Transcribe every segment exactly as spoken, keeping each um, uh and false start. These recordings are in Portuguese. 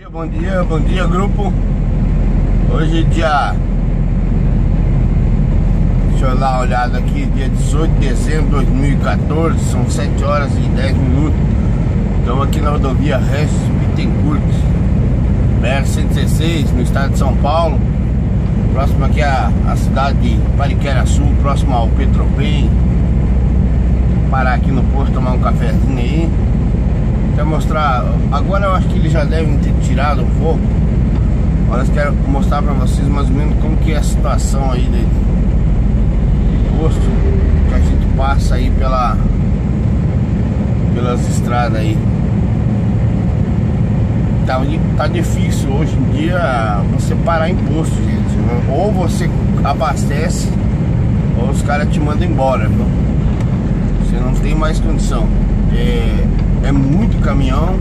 Bom dia, bom dia grupo. Hoje é dia, deixa eu dar uma olhada aqui, dia dezoito de dezembro de dois mil e quatorze, são sete horas e dez minutos. Estamos aqui na rodovia Regis Bittencourt, B R cento e dezesseis, no estado de São Paulo. Próximo aqui a, a cidade de Pariquera-Sul, próximo ao Petrobem. Parar aqui no posto, tomar um cafezinho aí. Quero mostrar, agora eu acho que eles já devem ter tirado um pouco. Mas eu quero mostrar pra vocês mais ou menos como que é a situação aí de, de posto que a gente passa aí pela, pelas estradas aí. Tá, tá difícil hoje em dia você parar em posto, gente. Ou você abastece, ou os caras te mandam embora, viu? Você não tem mais condição. É, é muito caminhão,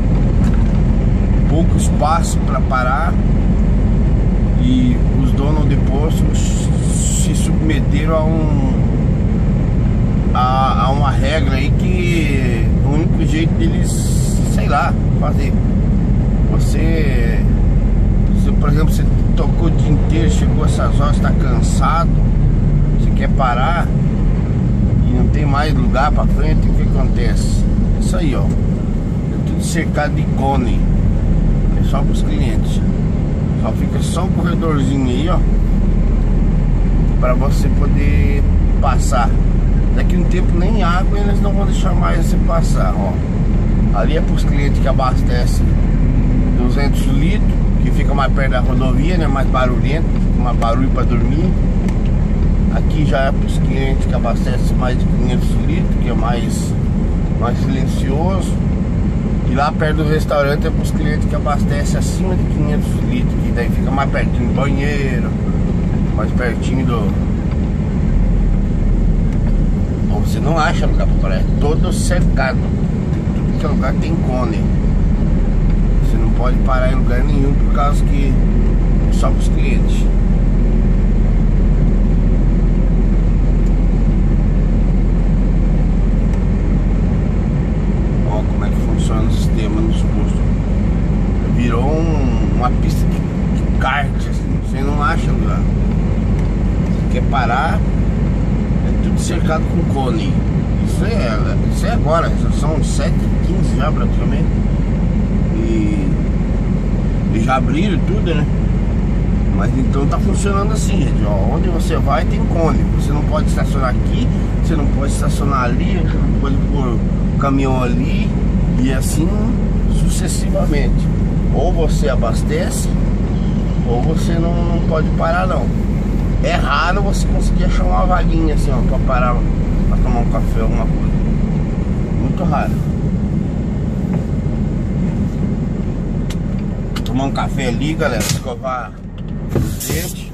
pouco espaço para parar, e os donos de posto se submeteram a um a, a uma regra aí que o único jeito deles, sei lá, fazer. Você, se, por exemplo, você tocou o dia inteiro, chegou essas horas, está cansado, você quer parar e não tem mais lugar para frente, o que acontece? Isso aí, ó, é tudo cercado de cone, é só para os clientes. Só fica só um corredorzinho aí, ó, para você poder passar. Daqui a um tempo nem água eles não vão deixar mais você passar, ó. Ali é para os clientes que abastecem duzentos litros, que fica mais perto da rodovia, né, mais barulhento, mais barulho para dormir. Aqui já é para os clientes que abastecem mais de quinhentos litros, que é mais mais silencioso. E lá perto do restaurante é para os clientes que abastecem acima de quinhentos litros, que daí fica mais pertinho do banheiro, mais pertinho do... Bom, você não acha lugar para parar, é todo cercado, tudo que é lugar tem cone. Você não pode parar em lugar nenhum por causa que só para os clientes. Funciona o sistema nos postos. Virou um, uma pista de, de kart, assim. Você não acha lugar. Você quer parar, é tudo cercado com cone. Isso é, isso é agora, já são sete e quinze já praticamente. E, e já abriram tudo, né? Mas então tá funcionando assim, gente. Ó, onde você vai tem cone. Você não pode estacionar aqui, você não pode estacionar ali, você não pode pôr o caminhão ali. E assim sucessivamente. Ou você abastece, ou você não, não pode parar não. É raro você conseguir achar uma vaguinha assim, ó, pra parar, pra tomar um café, alguma coisa. Muito raro. Tomar um café ali, galera, escovar os dentes,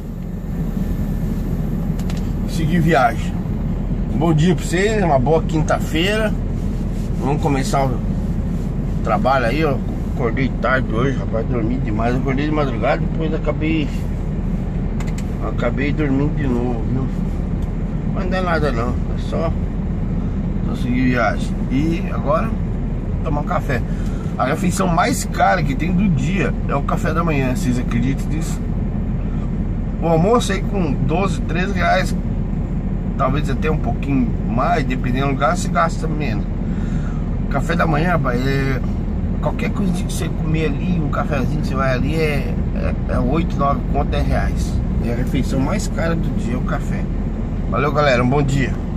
seguir viagem. Bom dia pra vocês, uma boa quinta-feira. Vamos começar o trabalho aí, ó. Acordei tarde hoje, rapaz, dormi demais. Eu acordei de madrugada, depois acabei Acabei dormindo de novo, viu? Mas não é nada não, é só Só seguir viagem. E agora, tomar um café. A refeição mais cara que tem do dia é o café da manhã, vocês acreditam nisso? O almoço aí com doze, treze reais, talvez até um pouquinho mais, dependendo do lugar, você gasta menos. Café da manhã, rapaz, é, qualquer coisa que você comer ali, um cafezinho que você vai ali, é, é, é oito, nove conto, dez reais. É a refeição mais cara do dia, o café. Valeu, galera, um bom dia.